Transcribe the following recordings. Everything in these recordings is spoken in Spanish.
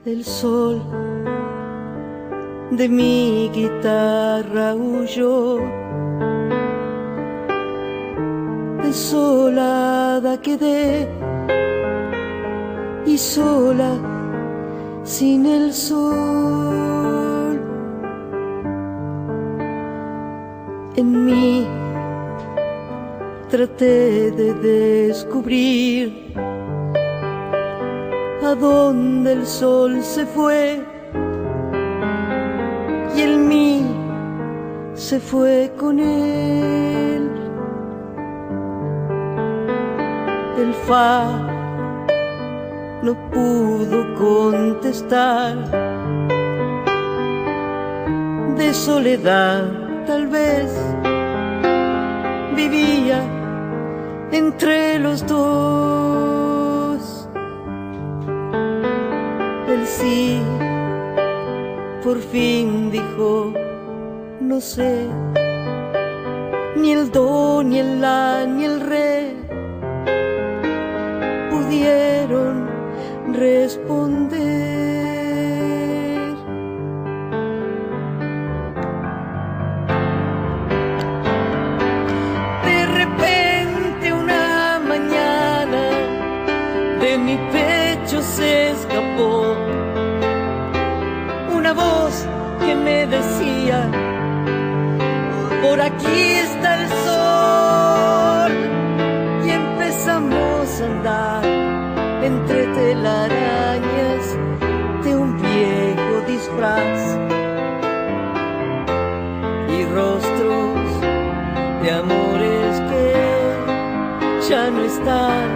El sol de mi guitarra huyó, desolada quedé y sola sin el sol. En mí traté de descubrir a dónde el sol se fue, y el mí se fue con él. El fa no pudo contestar, de soledad tal vez vivía entre los dos. El sí por fin dijo: no sé, ni el do, ni el la, ni el re pudieron responder. De repente una mañana de mi pecho se escapó una voz que me decía: por aquí está el sol. Y empezamos a andar entre telarañas de un viejo disfraz y rostros de amores que ya no están.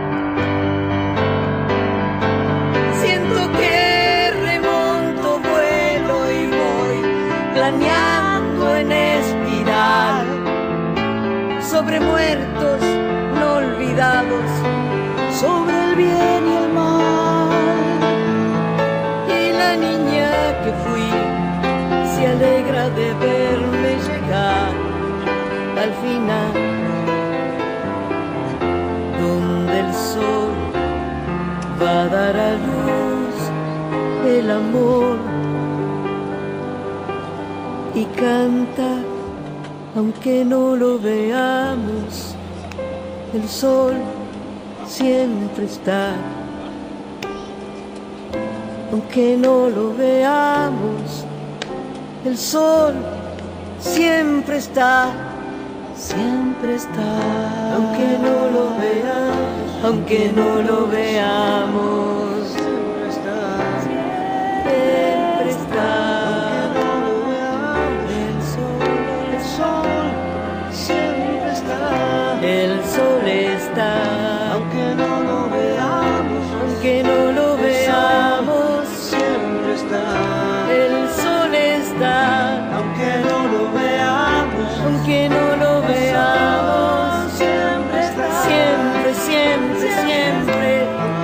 Siento que remonto vuelo y voy planeando en espiral sobre muertos no olvidados, sobre el bien y el mal. Y la niña que fui se alegra de verme llegar al final, donde el sol va a dar a luz el amor y canta aunque no lo veamos. El sol siempre está, aunque no lo veamos. El sol siempre está, siempre está, aunque no lo veamos, aunque no lo veamos. Siempre está, siempre está, aunque no lo veamos. El sol siempre está, el sol está, aunque no lo veamos, aunque no lo veamos. Siempre está, el sol está, aunque no lo veamos, aunque no lo veamos. Siempre está, siempre, siempre, siempre,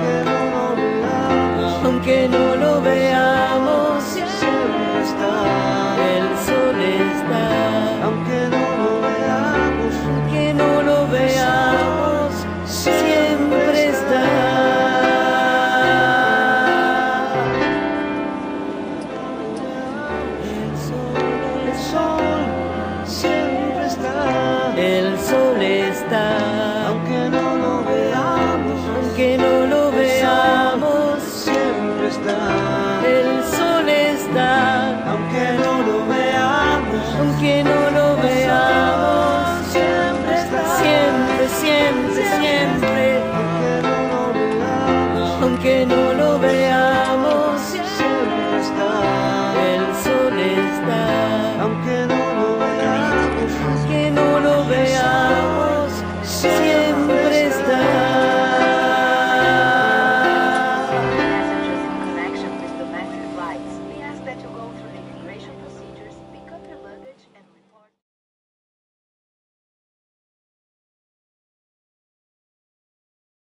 aunque no lo veamos. Siempre está, el sol está, aunque no lo veamos, aunque no lo veamos. Siempre está. El sol siempre está. El sol está.